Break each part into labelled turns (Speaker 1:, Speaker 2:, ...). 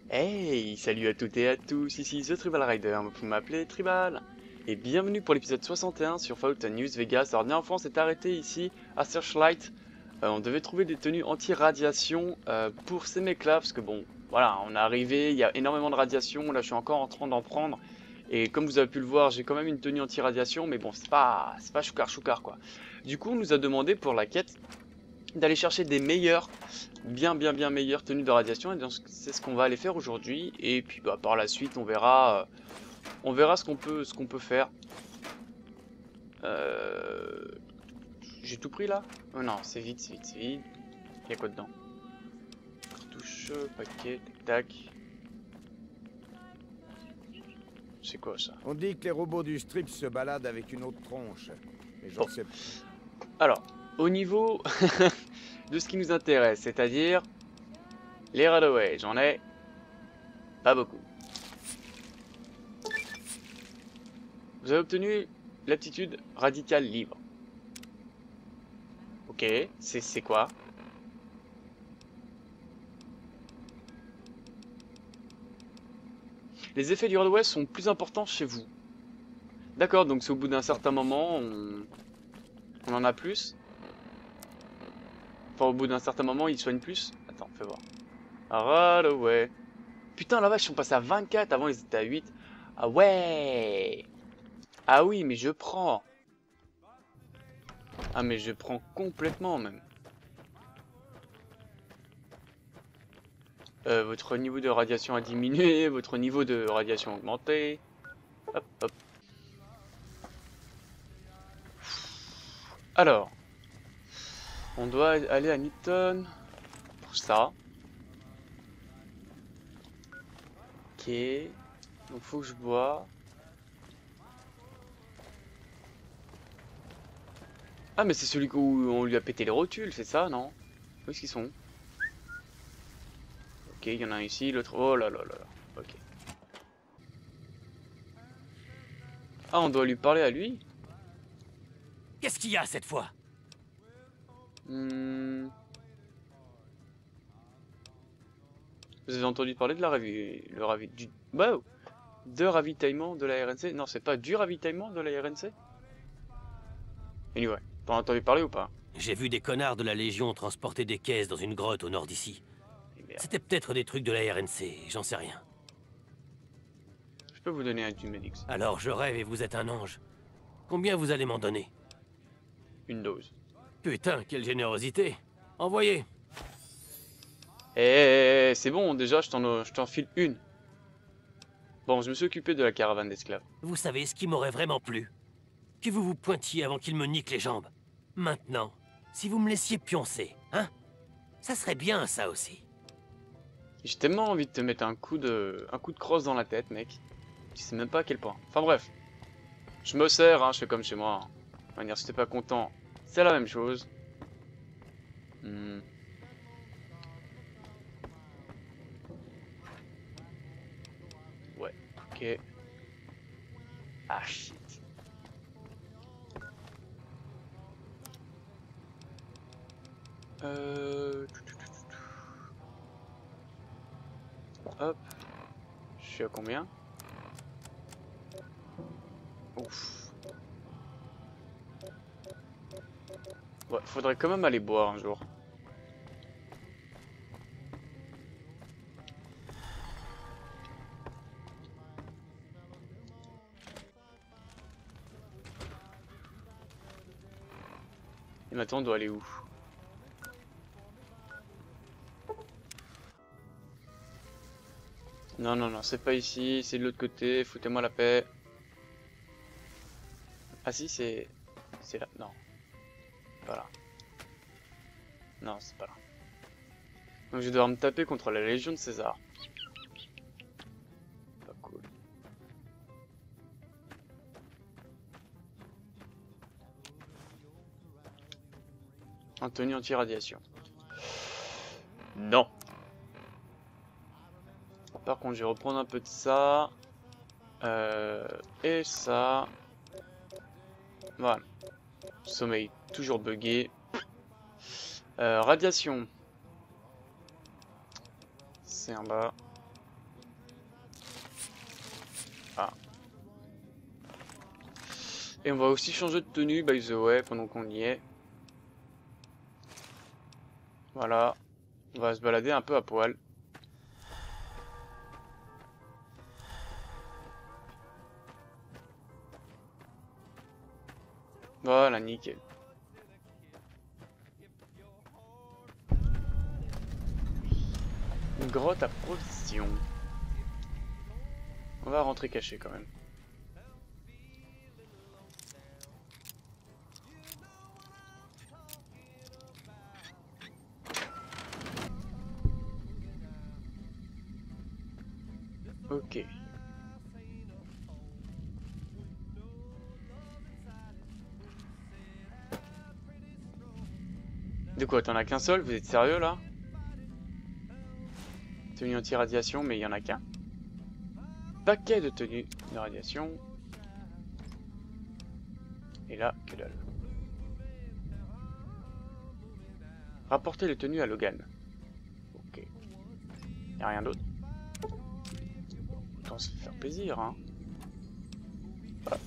Speaker 1: Hey, salut à toutes et à tous, ici The Tribal Rider, vous pouvez m'appeler Tribal. Et bienvenue pour l'épisode 61 sur Fallout New Vegas. Alors, dernière fois, on s'est arrêté ici à Searchlight. On devait trouver des tenues anti-radiation pour ces mecs-là, parce que bon, voilà, on est arrivé, il y a énormément de radiation, là je suis encore en train d'en prendre. Et comme vous avez pu le voir, j'ai quand même une tenue anti-radiation, mais bon, c'est pas choucar quoi. Du coup, on nous a demandé pour la quête d'aller chercher des meilleures, bien meilleures tenues de radiation, et donc c'est ce qu'on va aller faire aujourd'hui. Et puis bah, par la suite, on verra ce qu'on peut faire. Euh, j'ai tout pris là? Oh non, c'est vide, c'est vide, c'est vide. Il y a quoi dedans? Cartouche, paquet, tac tac. C'est quoi ça?
Speaker 2: On dit que les robots du strip se baladent avec une autre tronche. Mais j'en
Speaker 1: Bon,
Speaker 2: sais...
Speaker 1: alors, au niveau de ce qui nous intéresse, c'est-à-dire les Radaway, j'en ai pas beaucoup. Vous avez obtenu l'aptitude radicale libre. Ok, c'est quoi? Les effets du Radaway sont plus importants chez vous. D'accord, donc c'est au bout d'un certain moment, on en a plus. Enfin, au bout d'un certain moment, ils soignent plus. Attends, fais voir. Radaway. Putain, la vache, ils sont passés à 24, avant ils étaient à 8. Ah ouais! Ah oui, mais je prends. Ah mais je prends complètement même. Votre niveau de radiation a diminué, votre niveau de radiation a augmenté. Hop, hop. Alors, on doit aller à Newton pour ça. Ok. Donc faut que je bois. Ah mais c'est celui où on lui a pété les rotules, c'est ça, non? Où est-ce qu'ils sont? Ok, il y en a un ici, l'autre... Oh là là là là. Ok. Ah, on doit lui parler à lui?
Speaker 3: Qu'est-ce qu'il y a cette fois?
Speaker 1: Hmm. Vous avez entendu parler de la wow, de ravitaillement de la RNC? Non, c'est pas du ravitaillement de la RNC? Anyway, t'en as entendu parler ou pas?
Speaker 3: J'ai vu des connards de la Légion transporter des caisses dans une grotte au nord d'ici.
Speaker 1: Eh merde.
Speaker 3: C'était peut-être des trucs de la RNC, j'en sais rien.
Speaker 1: Je peux vous donner un Dumedix.
Speaker 3: Alors je rêve et vous êtes un ange. Combien vous allez m'en donner?
Speaker 1: Une dose.
Speaker 3: Putain, quelle générosité! Envoyez!
Speaker 1: Eh, c'est bon, déjà, je t'en file une. Bon, je me suis occupé de la caravane d'esclaves.
Speaker 3: Vous savez ce qui m'aurait vraiment plu? Que vous vous pointiez avant qu'il me nique les jambes. Maintenant, si vous me laissiez pioncer, hein? Ça serait bien, ça aussi.
Speaker 1: J'ai tellement envie de te mettre un coup de crosse dans la tête, mec. Tu sais même pas à quel point. Enfin bref. Je me sers, hein, je fais comme chez moi. Hein. De toute manière, si t'es pas content, c'est la même chose. Hmm. Ouais, ok. Ah shit. Hop. Je suis à combien? Ouf. Ouais, faudrait quand même aller boire un jour. Et maintenant, on doit aller où? Non, non, non, c'est pas ici, c'est de l'autre côté, foutez-moi la paix. Ah si, c'est... C'est là, non. Pas là. Non, c'est pas là. Donc je vais devoir me taper contre la Légion de César. Pas cool. En tenue anti-radiation. Non. Par contre, je vais reprendre un peu de ça. Et ça. Voilà. Sommeil toujours buggé. Radiation. C'est en bas. Ah. Et on va aussi changer de tenue, by the way, pendant qu'on y est. Voilà. On va se balader un peu à poil. Voilà, nickel. Une grotte à provisions. On va rentrer caché quand même. Ok. De quoi, t'en as qu'un seul? Vous êtes sérieux là? Tenue anti-radiation, mais il y en a qu'un. Paquet de tenues de radiation. Et là, que dalle. Rapporter les tenues à Logan. Ok. Y'a rien d'autre. Autant se faire plaisir, hein. Voilà.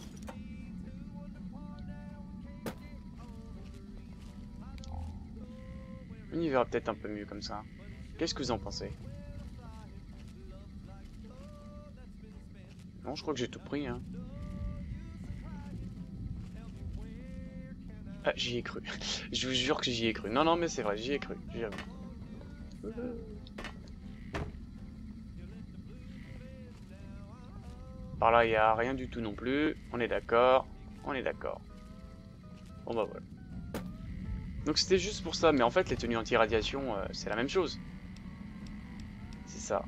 Speaker 1: On y verra peut-être un peu mieux comme ça. Qu'est-ce que vous en pensez? Non, je crois que j'ai tout pris, hein. Ah, j'y ai cru. Je vous jure que j'y ai cru. Non, non, mais c'est vrai, j'y ai cru. J'y ai cru. Par là, il n'y a rien du tout non plus. On est d'accord. On est d'accord. Bon bah voilà. Donc c'était juste pour ça. Mais en fait, les tenues anti-radiation, c'est la même chose. C'est ça.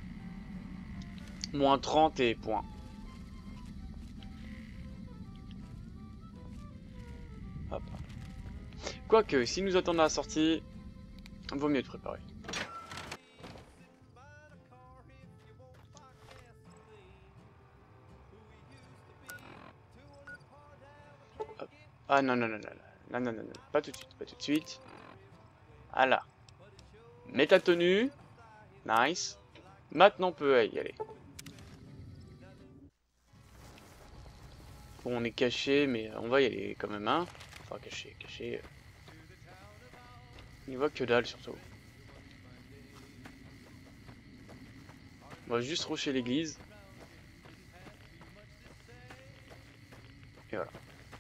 Speaker 1: Moins 30 et point. Hop. Quoique, si nous attendons la sortie, vaut mieux être préparé. Hop. Ah non, non, non, non, non, non, non, non, pas tout de suite, pas tout de suite. Voilà. Mets ta tenue. Nice. Maintenant on peut y aller. Bon, on est caché, mais on va y aller quand même, hein. Enfin, caché, caché. On y voit que dalle surtout. On va juste rusher l'église. Et voilà.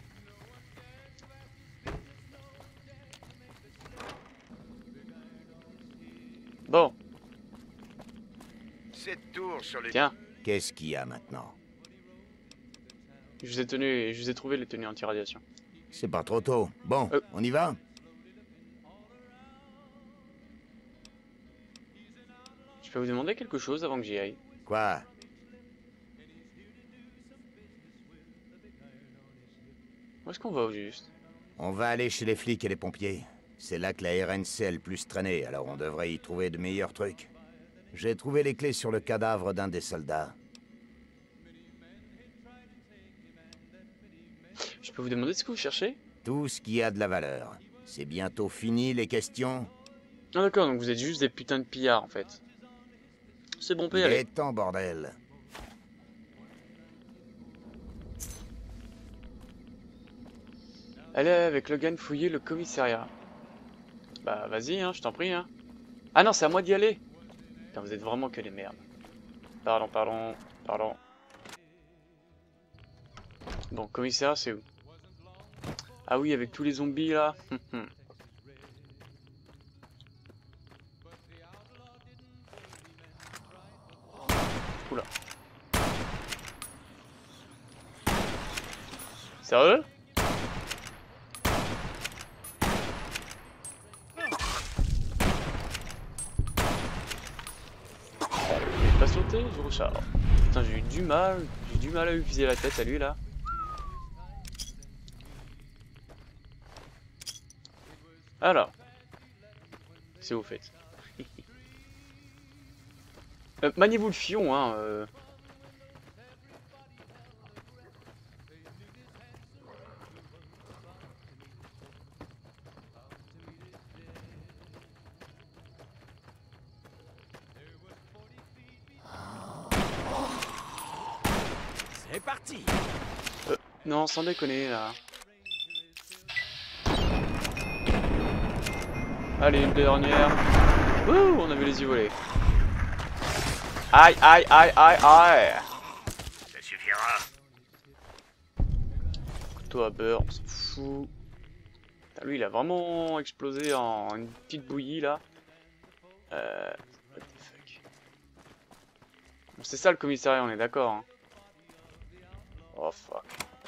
Speaker 1: Bon.
Speaker 2: Cette tour sur les...
Speaker 1: Tiens,
Speaker 2: Qu'est-ce qu'il y a maintenant?
Speaker 1: je vous ai trouvé les tenues anti-radiation.
Speaker 2: C'est pas trop tôt. Bon, on y va?
Speaker 1: Je peux vous demander quelque chose avant que j'y aille?
Speaker 2: Quoi?
Speaker 1: Où est-ce qu'on va au juste?
Speaker 2: On va aller chez les flics et les pompiers. C'est là que la RNC est le plus traînée, alors on devrait y trouver de meilleurs trucs. J'ai trouvé les clés sur le cadavre d'un des soldats.
Speaker 1: Je peux vous demander ce que vous cherchez?
Speaker 2: Tout ce qui a de la valeur. C'est bientôt fini, les questions?
Speaker 1: Ah d'accord, donc vous êtes juste des putains de pillards en fait. C'est bon, on peut y
Speaker 2: Il
Speaker 1: aller.
Speaker 2: est temps, bordel.
Speaker 1: Allez avec Logan fouiller le commissariat. Bah vas-y, hein, je t'en prie, hein. Ah non, c'est à moi d'y aller. Putain, vous êtes vraiment que des merdes. Pardon, pardon, pardon. Bon, commissariat, c'est où? Ah oui, avec tous les zombies là. Oula. Sérieux? Il est pas sauté, je recharge. Putain, j'ai du mal à lui viser la tête à lui là. Alors, c'est où vous faites? Maniez-vous le fion, hein.
Speaker 3: est parti.
Speaker 1: Non, sans déconner là. Allez, une dernière. Wouh, on avait les yeux volés. Aïe, aïe, aïe, aïe, aïe.
Speaker 3: Ça suffira.
Speaker 1: Couteau à beurre, on s'en fout. Putain, lui, il a vraiment explosé en une petite bouillie là. What the fuck. Bon, c'est ça le commissariat, on est d'accord. Hein. Oh fuck.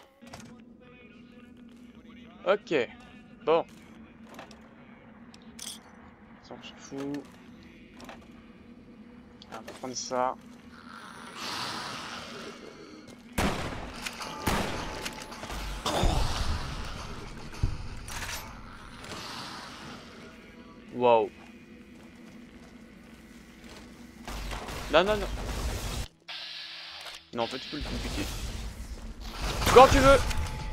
Speaker 1: Ok. Bon. Ça, on s'en fout. On va prendre ça. Waouh. Non, non, non. Non, en fait, tu peux le compliquer. Quand tu veux.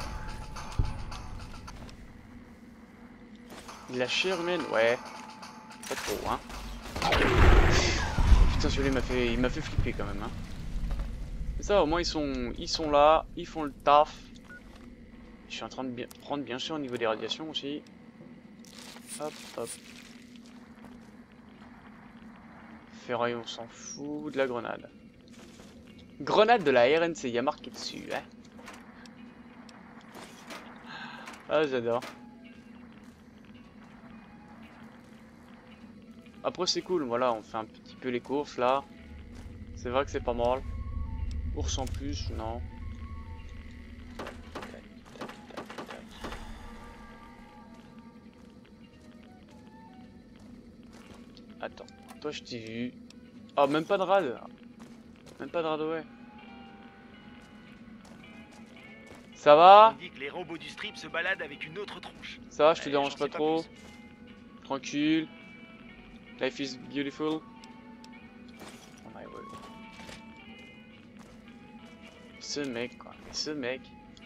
Speaker 1: De la chair humaine, ouais. Pas trop, hein. Putain, celui-là, il m'a fait flipper quand même, hein. Mais ça, au moins, ils sont là, ils font le taf. Je suis en train de prendre bien cher au niveau des radiations aussi. Hop, hop. Ferraille, on s'en fout. De la grenade. Grenade de la RNC, il y a marqué dessus, hein. Ah, j'adore. Après, c'est cool, voilà, on fait un petit peu les courses là. C'est vrai que c'est pas mal. Ours en plus, non. Attends, toi je t'ai vu. Oh, même pas de rad. Même pas de rad, ouais. Ça va?
Speaker 3: On dit que les robots du strip se baladent avec une autre tronche.
Speaker 1: Ça va, je te dérange
Speaker 3: j'en
Speaker 1: pas
Speaker 3: sais pas
Speaker 1: trop.
Speaker 3: plus.
Speaker 1: Tranquille. Life is beautiful. On arrive, ouais. Ce mec, quoi. Mais ce mec.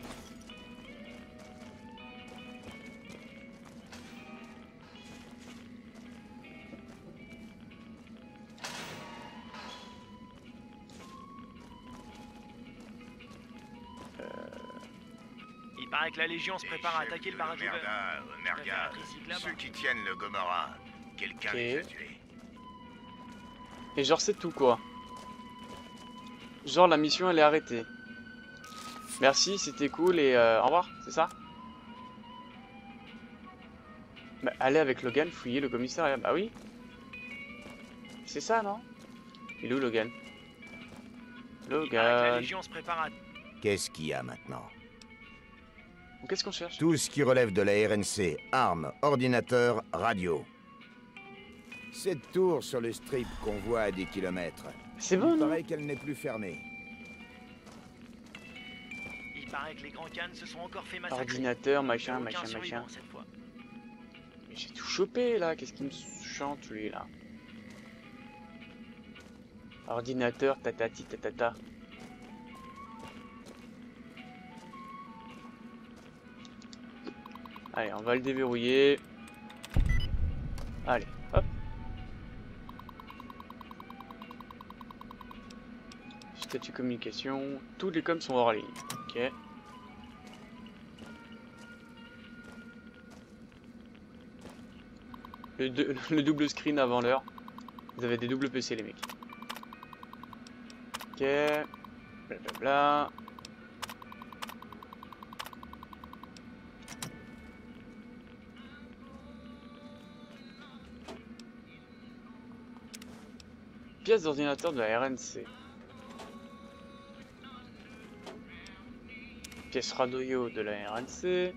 Speaker 3: Il paraît que la Légion se prépare à attaquer le barrage ouvert.
Speaker 4: Merga, ceux qui tiennent le Gomorrah, quelqu'un
Speaker 1: Ok.
Speaker 4: les a tués.
Speaker 1: Et genre, c'est tout, quoi. Genre, la mission, elle est arrêtée. Merci, c'était cool et au revoir, c'est ça? Bah, allez avec Logan fouiller le commissariat. Bah oui. C'est ça, non? Il est où, Logan?
Speaker 3: Il paraît que la
Speaker 1: Logan.
Speaker 3: Légion se prépare à...
Speaker 2: Qu'est-ce qu'il y a maintenant?
Speaker 1: Qu'est-ce qu'on cherche?
Speaker 2: Tout ce qui relève de la RNC, armes, ordinateurs, radio. Cette tour sur le strip qu'on voit à des kilomètres.
Speaker 1: C'est bon,
Speaker 2: Il
Speaker 1: non?
Speaker 2: paraît qu'elle n'est plus fermée.
Speaker 3: Il paraît que les grands cannes se sont encore fait massacrer.
Speaker 1: Ordinateur, machin,
Speaker 3: Aucun
Speaker 1: machin,
Speaker 3: survivant
Speaker 1: machin.
Speaker 3: cette fois.
Speaker 1: Mais j'ai tout chopé, là. Qu'est-ce qu'il me chante, lui, là? Ordinateur, tatati, tatata. Allez, on va le déverrouiller. Allez, hop. Statut communication. Tous les coms sont hors ligne. Ok. Le double screen avant l'heure. Vous avez des doubles PC, les mecs. Ok. Blablabla. Pièce d'ordinateur de la RNC. Pièce radio de la RNC.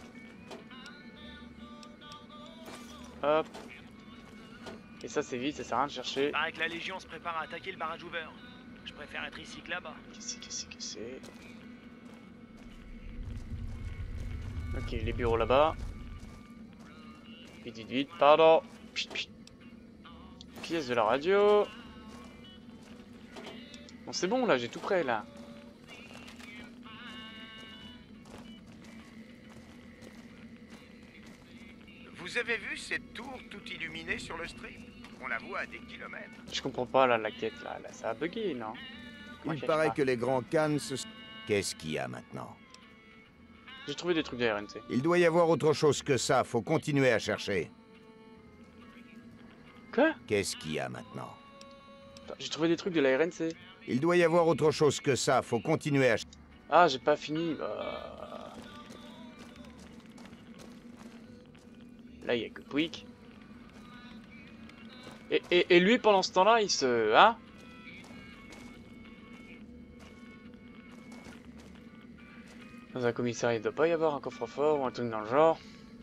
Speaker 1: Hop. Et ça c'est vite, ça sert à rien de chercher.
Speaker 3: Il paraît que la Légion se prépare à attaquer le barrage ouvert. Je préfère être ici que là-bas.
Speaker 1: Qu'est-ce que c'est? Ok, les bureaux là-bas. Vite, vite, vite, pardon. Pchit, pchit. Pièce de la radio. Bon, c'est bon là, j'ai tout prêt là.
Speaker 4: Vous avez vu cette tour tout illuminée sur le strip? On la voit à des kilomètres.
Speaker 1: Je comprends pas là la quête là, ça a bugué non? Moi,
Speaker 2: Il
Speaker 1: je
Speaker 2: paraît
Speaker 1: pas.
Speaker 2: que les grands cannes se... Qu'est-ce qu'il y a maintenant?
Speaker 1: J'ai trouvé des trucs de la RNC.
Speaker 2: Il doit y avoir autre chose que ça, faut continuer à chercher.
Speaker 1: Quoi?
Speaker 2: Qu'est-ce qu'il y a maintenant?
Speaker 1: J'ai trouvé des trucs de la RNC.
Speaker 2: Il doit y avoir autre chose que ça, faut continuer à...
Speaker 1: Ah, j'ai pas fini. Bah... Là, il y a que Pouic. Et lui, pendant ce temps-là, il se... Hein? Dans un commissariat, il doit pas y avoir un coffre-fort ou un truc dans le genre.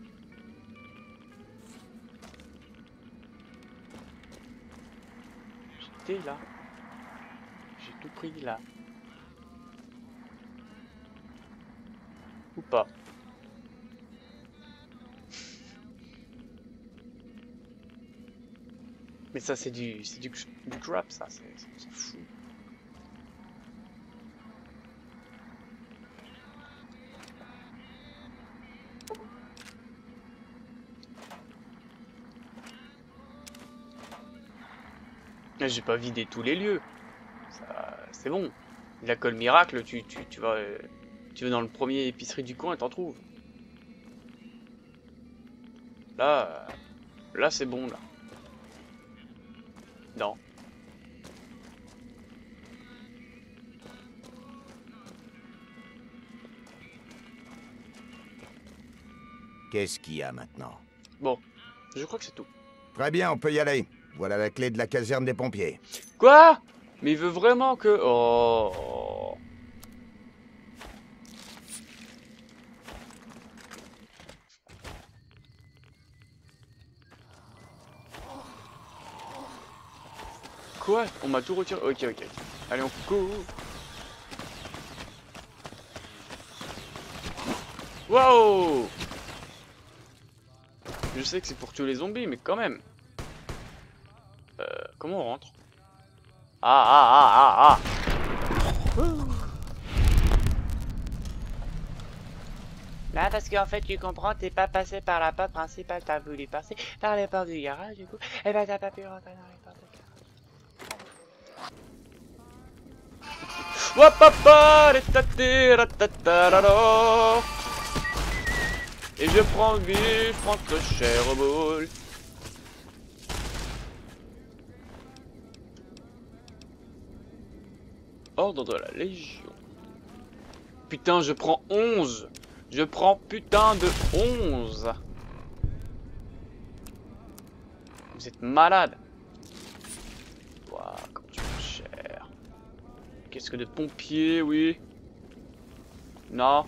Speaker 1: J'étais là. J'ai tout pris là. Ou pas. Mais ça c'est du crap ça, on s'en fout. J'ai pas vidé tous les lieux. C'est bon. La colle miracle, tu vas dans le premier épicerie du coin et t'en trouves. Là c'est bon là. Non.
Speaker 2: Qu'est-ce qu'il y a maintenant?
Speaker 1: Bon, je crois que c'est tout.
Speaker 2: Très bien, on peut y aller. Voilà la clé de la caserne des pompiers.
Speaker 1: Quoi? Mais il veut vraiment que... Oh. Quoi? On m'a tout retiré. Ok. Allez, on court. Wow! Je sais que c'est pour tuer les zombies, mais quand même. Comment on rentre? Ah. Là, parce qu'en fait, tu comprends, t'es pas passé par la porte principale, t'as voulu passer par les portes du garage, du coup, et ben t'as pas pu rentrer dans les portes du garage. Wapapa, et je prends le bif, je prends le cher au boule. Ordre de la Légion. Putain, je prends 11. Je prends putain de 11. Vous êtes malade. Waouh, comme tu es cher. Qu'est-ce que de pompiers, oui. Non.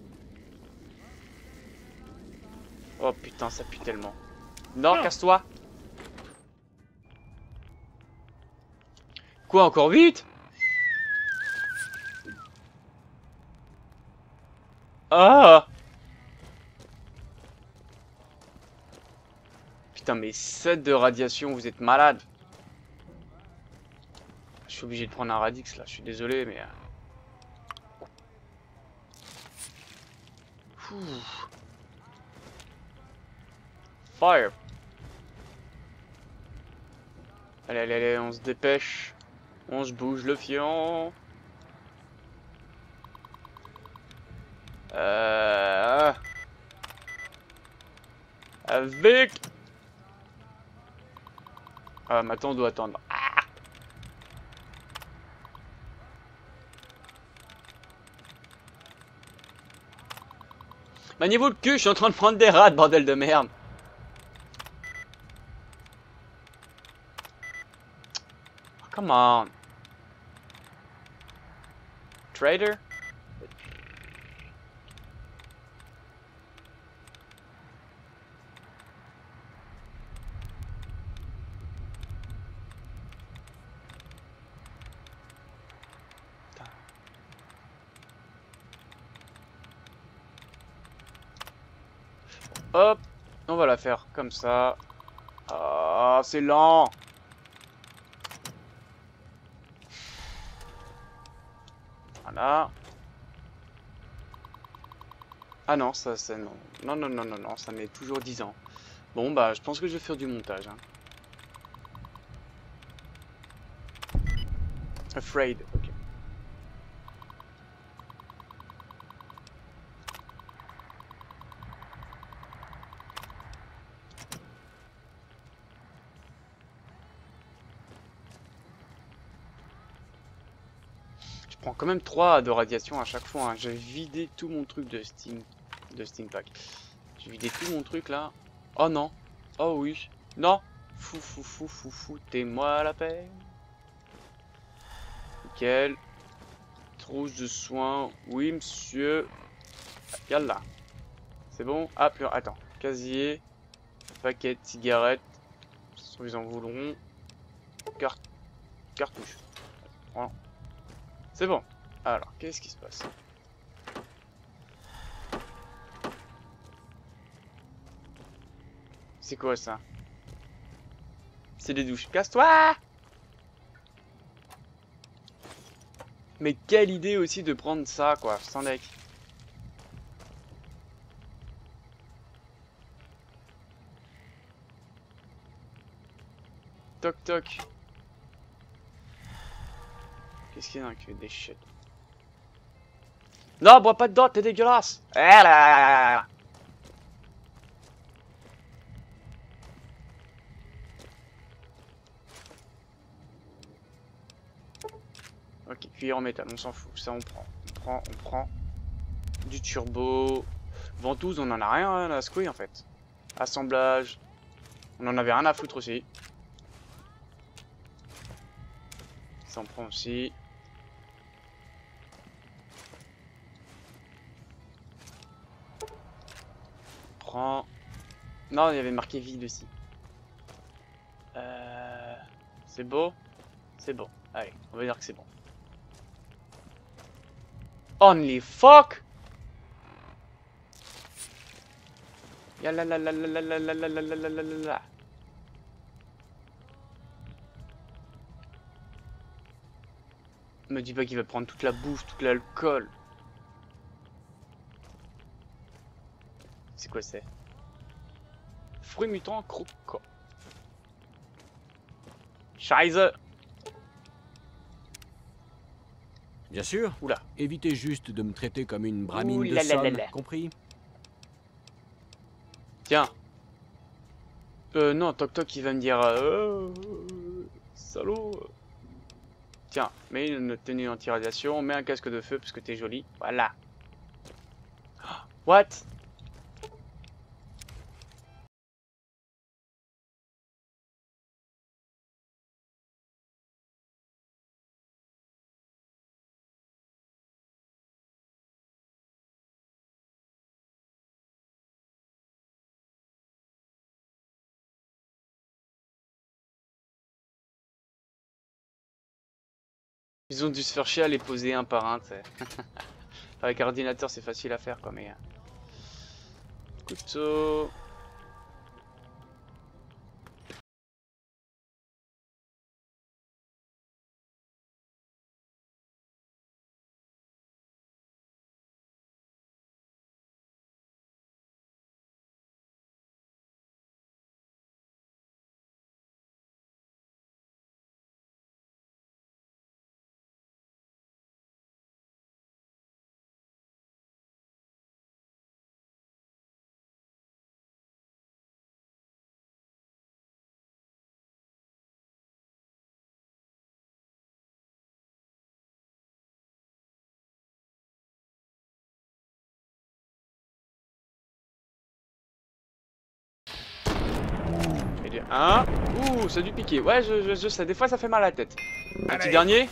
Speaker 1: Oh putain, ça pue tellement. Non, casse-toi. Quoi, encore 8? Ah! Putain, mais 7 de radiation, vous êtes malade. Je suis obligé de prendre un Radix là, je suis désolé, mais... Fire! Allez, on se dépêche. On se bouge le fion. Avec... Ah, maintenant on doit attendre. Ah, maniez-vous le cul, je suis en train de prendre des rats, bordel de merde. Oh, come on. Trader? Hop, on va la faire comme ça. Ah, c'est lent. Voilà. Ah non, ça c'est non. Non, ça met toujours 10 ans. Bon bah je pense que je vais faire du montage. Hein. Afraid, ok. prends quand même 3 de radiation à chaque fois. Hein. J'ai vidé tout mon truc de Steam Pack. J'ai vidé tout mon truc là. Oh non. Oh oui. Non. Foutez-moi la paix. Nickel. Trousse de soins. Oui, monsieur. Yalla. C'est bon. Ah, plus. Attends. Casier. Paquet de cigarettes. Ils en voudront. Cartouche. Voilà. C'est bon. Alors, qu'est-ce qui se passe? C'est quoi ça? C'est des douches. Casse-toi! Mais quelle idée aussi de prendre ça, quoi, sans deck. Toc toc. Qu'est-ce qu'il y a dans le déchet? Non, bois pas dedans, t'es dégueulasse! Ah là. Ok, cuillère en métal, on s'en fout, ça on prend. Du turbo. Ventouse, on en a rien à secouer en fait. Assemblage. On en avait rien à foutre aussi. Ça on prend aussi. On prend. Non, il y avait marqué vide aussi. C'est beau? C'est bon. Allez, on va dire que c'est bon. Only fuck! Yalla la la la la la la la la la la la la. Me dis pas qu'il va prendre toute la bouffe, tout l'alcool. C'est quoi c'est? Fruits mutants croquants. Scheiße!
Speaker 5: Bien sûr.
Speaker 1: Oula.
Speaker 5: Évitez juste de me traiter comme une bramine
Speaker 1: Ouh
Speaker 5: de
Speaker 1: là là là
Speaker 5: somme,
Speaker 1: là.
Speaker 5: compris?
Speaker 1: Tiens. Non, Toc Toc il va me dire salaud. Tiens, mets une tenue anti-radiation, mets un casque de feu parce que t'es joli. Voilà. What? Ils ont dû se faire chier à les poser un par un, tu sais. Avec un ordinateur, c'est facile à faire, quoi, mais... Couteau... Et du 1... Ouh, ça a dû piquer. Ouais, je sais, des fois ça fait mal à la tête. Un petit dernier.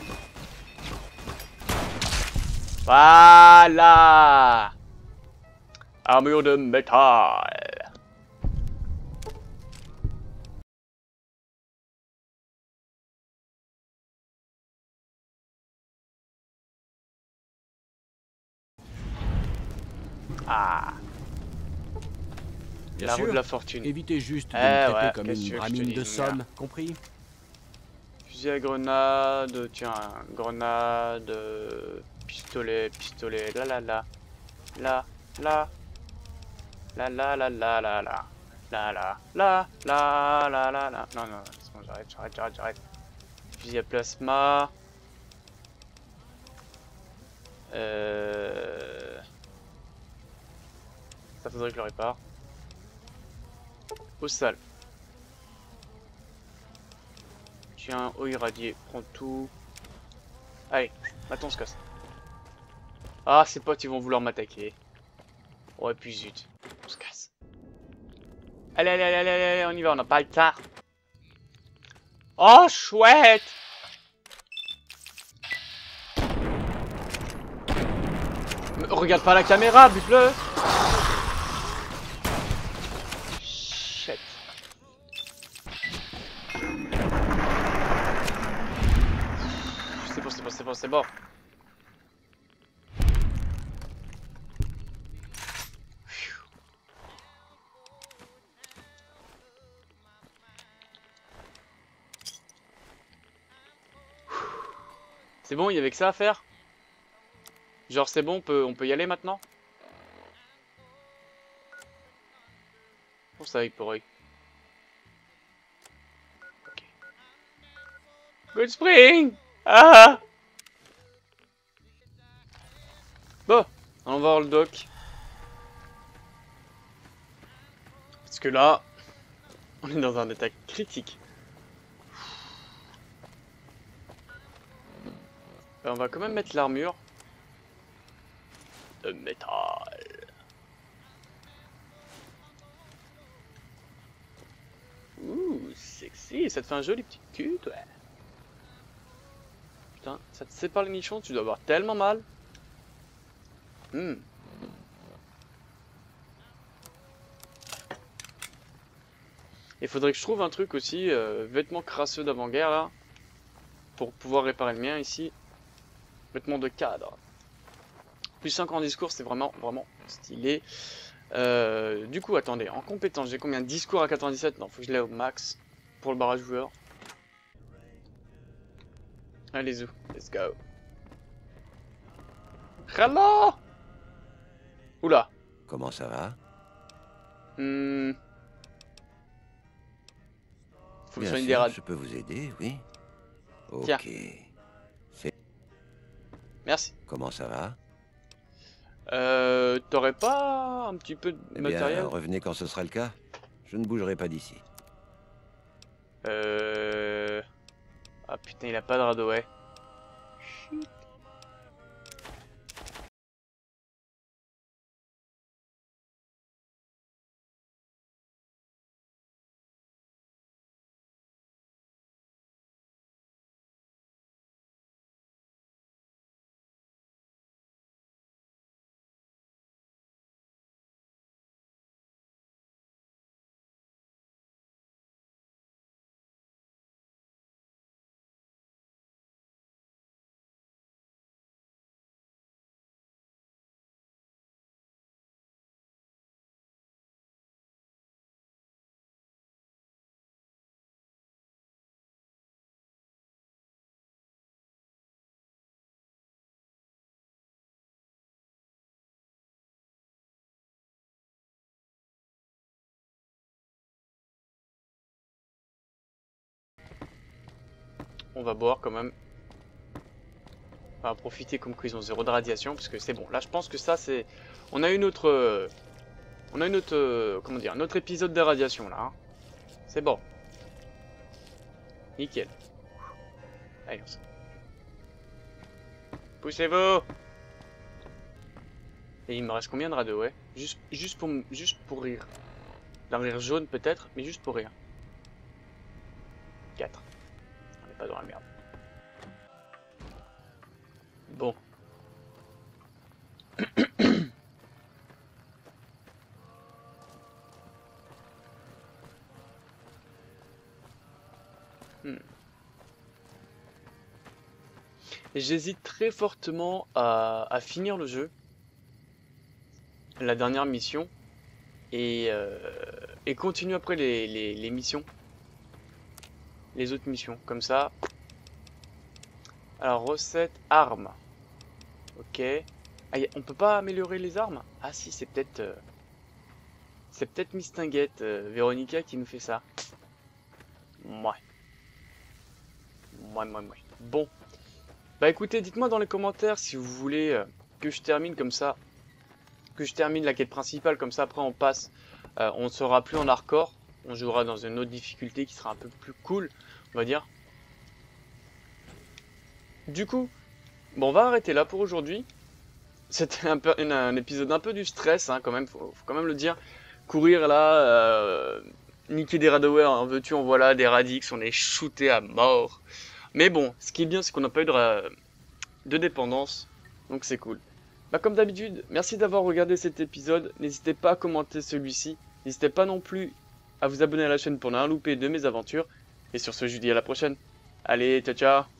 Speaker 1: Voilà. Armure de métal. Ah.
Speaker 5: Bien
Speaker 1: La roue
Speaker 5: sûr.
Speaker 1: de la fortune.
Speaker 5: Évitez juste de
Speaker 1: Eh
Speaker 5: me traiter
Speaker 1: ouais,
Speaker 5: comme
Speaker 1: qu'est-ce
Speaker 5: une
Speaker 1: que je te
Speaker 5: bramine
Speaker 1: dis,
Speaker 5: de
Speaker 1: mon
Speaker 5: somme,
Speaker 1: gars.
Speaker 5: compris?
Speaker 1: Fusil à grenade, tiens, grenade, pistolet, la la la, la la, la la la la la la, la la la la la la la. Non non, c'est bon, j'arrête. Fusil à plasma. Ça faudrait que je le répare. Au sale. Tiens, eau irradiée, prends tout. Allez, maintenant on se casse. Ah, ces potes, ils vont vouloir m'attaquer. Ouais, puis zut. On se casse. Allez, allez, allez, allez, allez, on y va, on n'a pas le temps. Oh, chouette! Regarde pas la caméra, bute-le! Shit. C'est bon, c'est bon, c'est bon, c'est bon. C'est bon, il y avait que ça à faire? Genre c'est bon, on peut y aller maintenant? Pour ça, il pourrait. Ok. Good spring! Ah! Bon, on va voir le doc. Parce que là, on est dans un état critique. On va quand même mettre l'armure de métal. Ouh, sexy, ça te fait un joli petit cul, toi. Putain, ça te sépare les nichons, tu dois avoir tellement mal. Il faudrait que je trouve un truc aussi, vêtements crasseux d'avant-guerre là, pour pouvoir réparer le mien ici. Vêtements de cadre. Plus 5 en discours, c'est vraiment stylé. Du coup, attendez, en compétence, j'ai combien de discours à 97? Non, faut que je l'ai au max pour le barrage joueur. Allez, zou, let's go. Hello! Oula.
Speaker 6: Comment ça va?
Speaker 1: Faut que je
Speaker 6: Bien
Speaker 1: soigne
Speaker 6: sûr,
Speaker 1: des rats.
Speaker 6: je peux vous aider, oui.
Speaker 1: Tiens.
Speaker 6: Ok.
Speaker 1: Merci.
Speaker 6: Comment ça va?
Speaker 1: T'aurais pas un petit peu de
Speaker 6: Eh
Speaker 1: matériel?
Speaker 6: bien, revenez quand ce sera le cas. Je ne bougerai pas d'ici.
Speaker 1: Ah putain, il a pas de radeau, ouais. Chut. On va boire quand même. On va profiter comme qu'ils ont 0 de radiation, parce que c'est bon. Là, je pense que ça, c'est... On a une autre... On a une autre... Comment dire? Un autre épisode de radiation, là. Hein. C'est bon. Nickel. Allez, on s'en... Poussez-vous! Et il me reste combien de radeaux, ouais? Juste pour rire. D'un rire jaune, peut-être, mais juste pour rire. 4. On n'est pas dans la merde. Bon. J'hésite très fortement à finir le jeu. La dernière mission. Et continuer après les missions. Les autres missions. Comme ça. Alors, recette, armes. Ok. Ah, on peut pas améliorer les armes? Ah si, c'est peut-être... c'est peut-être Miss Tinguette, Véronica qui nous fait ça. Ouais. Bon. Bah écoutez, dites-moi dans les commentaires si vous voulez que je termine comme ça. Que je termine la quête principale, comme ça après on passe. On ne sera plus en hardcore. On jouera dans une autre difficulté qui sera un peu plus cool, on va dire. Du coup, Bon, on va arrêter là pour aujourd'hui. C'était un épisode un peu du stress, hein, quand même, faut quand même le dire. Courir là, niquer des Radaway, en veux-tu, en voilà, des Radix, on est shooté à mort. Mais bon, ce qui est bien, c'est qu'on n'a pas eu de dépendance, donc c'est cool. Bah, comme d'habitude, merci d'avoir regardé cet épisode. N'hésitez pas à commenter celui-ci. N'hésitez pas non plus à vous abonner à la chaîne pour ne rien louper de mes aventures. Et sur ce, je vous dis à la prochaine. Allez, ciao ciao.